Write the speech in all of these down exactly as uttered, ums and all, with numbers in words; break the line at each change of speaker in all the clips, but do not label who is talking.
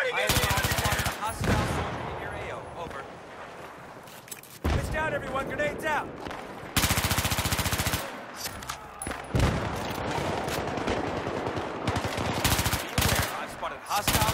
I have spotted a hostile soldier in your A O. Over. It's down, everyone. Grenades out. Beware. I've spotted hostile.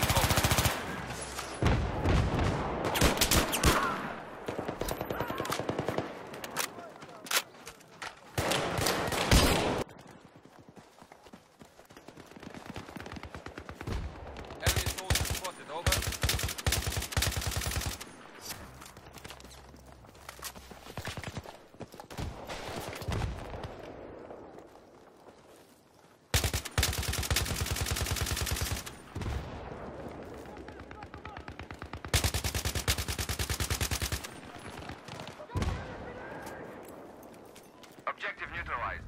Objective neutralized.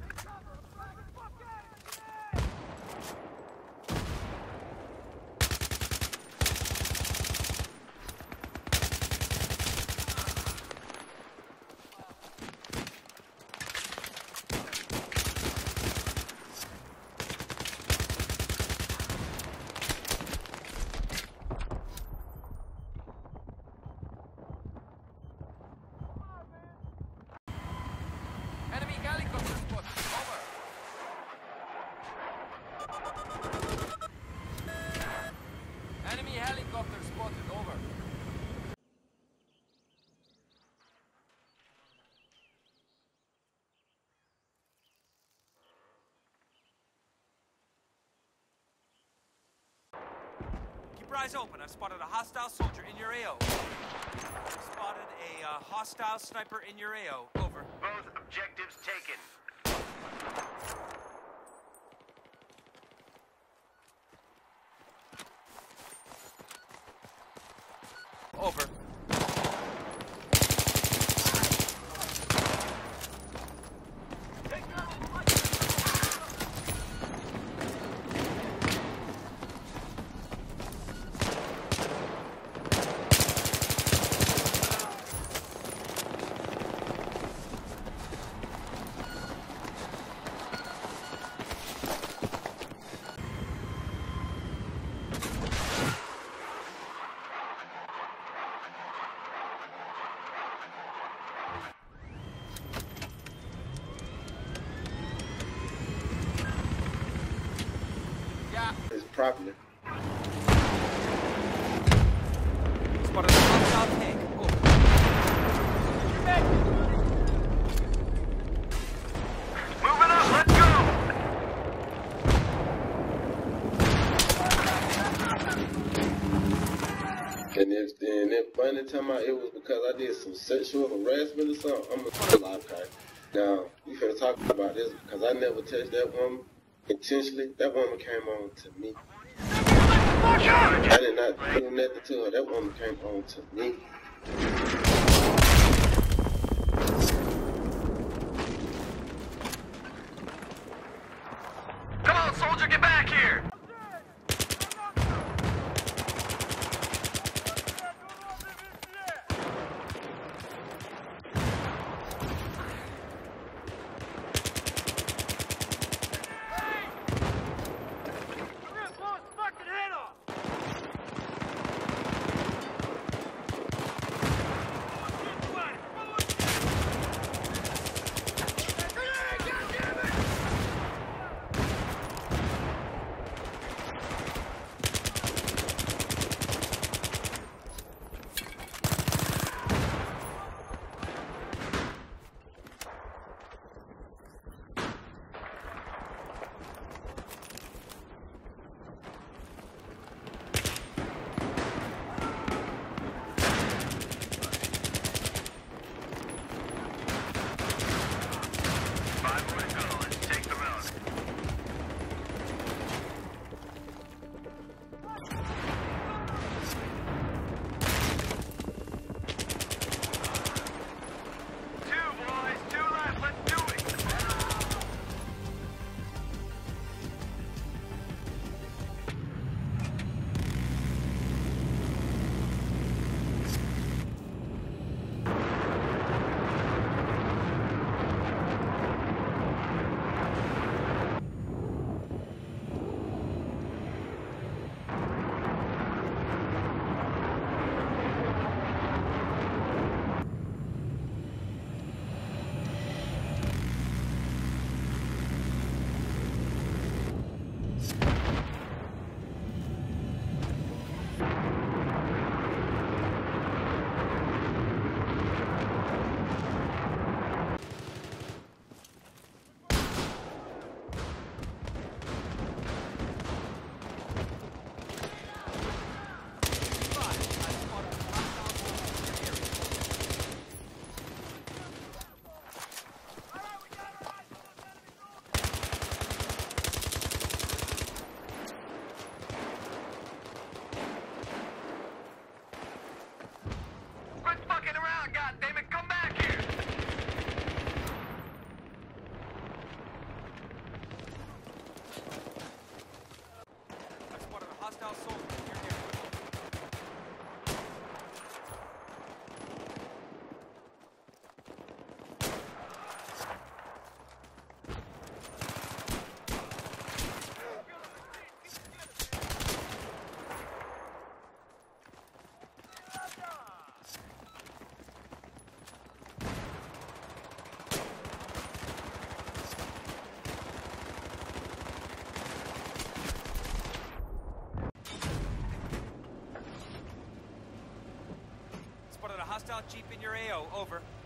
Enemy helicopter spotted. Over. Enemy helicopter spotted. Over.
Keep your eyes open. I've spotted a hostile soldier in your A O. I've spotted a uh, hostile sniper in your A O. Over.
Both objectives taken.
Over.
It's properly.
Spotted a hostile tank. Over.
Moving up, let's go!
And if and if Bunny tell me it was because I did some sexual harassment or something, I'm gonna lie, okay. Now we finna talk about this because I never touched that woman intentionally. That woman came on to me. I did not do nothing to her. That woman came on to me.
Come on, soldier, get back here!
soldier in your area. Spotted a hostile jeep in your A O. Over.